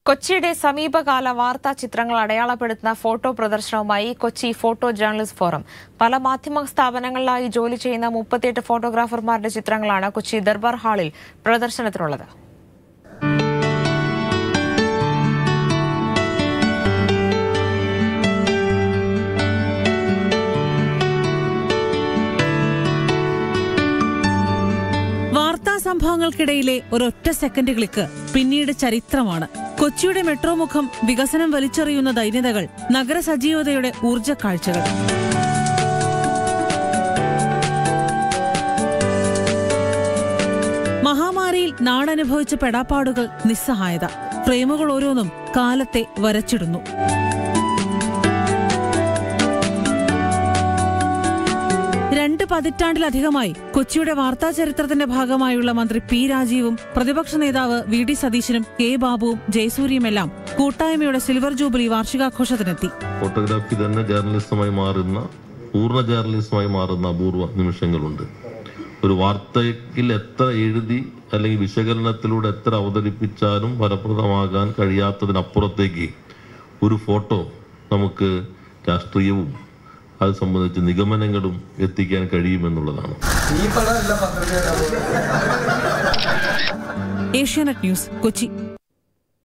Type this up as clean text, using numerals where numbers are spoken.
കൊച്ചിയുടെ സമീപകാല വാർത്താ ചിത്രങ്ങൾ അടയാളപ്പെടുത്തുന്ന ഫോട്ടോ പ്രദർശനവുമായി കൊച്ചി ഫോട്ടോ ജേർണലിസ്റ്റ് ഫോറം. പല മാധ്യമ സ്ഥാപനങ്ങളിലായി ജോലി ചെയ്യുന്ന 38 ഫോട്ടോഗ്രാഫർമാരുടെ ചിത്രങ്ങളാണ് കൊച്ചി ദർബാർ ഹാളിൽ പ്രദർശനത്തിനുള്ളത്. വാർത്താ സംഭവങ്ങൾക്കിടയിലെ ഒരൊറ്റ സെക്കൻഡ് ക്ലിക്ക് പിന്നീട് ചരിത്രമാണ്. കൊച്ചിയുടെ മെട്രോ മുഖം, വികസനം വലിച്ചെറിയുന്ന ദൈന്യതകൾ, നഗര സജീവതയുടെ ഊർജ്ജക്കാഴ്ചകൾ. മഹാമാരിയിൽ നാടനുഭവിച്ച പെടാപ്പാടുകൾ, നിസ്സഹായത. ഫ്രെയിമുകൾ ഓരോന്നും കാലത്തെ വരച്ചിടുന്നു. രണ്ട് പതിറ്റാണ്ടിലധികമായി കൊച്ചിയുടെ വാർത്താ ചരിത്രത്തിന്റെ ഭാഗമായുള്ള മന്ത്രി പി രാജീവും പ്രതിപക്ഷ നേതാവ് വി ഡി സതീശനും കെ ബാബുവും ജയസൂര്യയുമെല്ലാം കൂട്ടായ്മയുടെ സിൽവർ ജൂബിലി വാർഷികാഘോഷത്തിനെത്തി. ഫോട്ടോഗ്രാഫി തന്നെ ജേർണലിസമായി മാറുന്ന, പൂർണ്ണ ജേർണലിസമായി മാറുന്ന അപൂർവ നിമിഷങ്ങളുണ്ട്. ഒരു വാർത്തയിൽ എത്ര എഴുതി അല്ലെങ്കിൽ വിശകലനത്തിലൂടെ എത്ര അവതരിപ്പിച്ചാലും ഫലപ്രദമാകാൻ കഴിയാത്തതിനപ്പുറത്തേക്ക് ഒരു ഫോട്ടോ നമുക്ക് രാഷ്ട്രീയവും അത് സംബന്ധിച്ച് നിഗമനങ്ങളും എത്തിക്കാൻ കഴിയുമെന്നുള്ളതാണ്. ഏഷ്യാനെറ്റ് ന്യൂസ്, കൊച്ചി.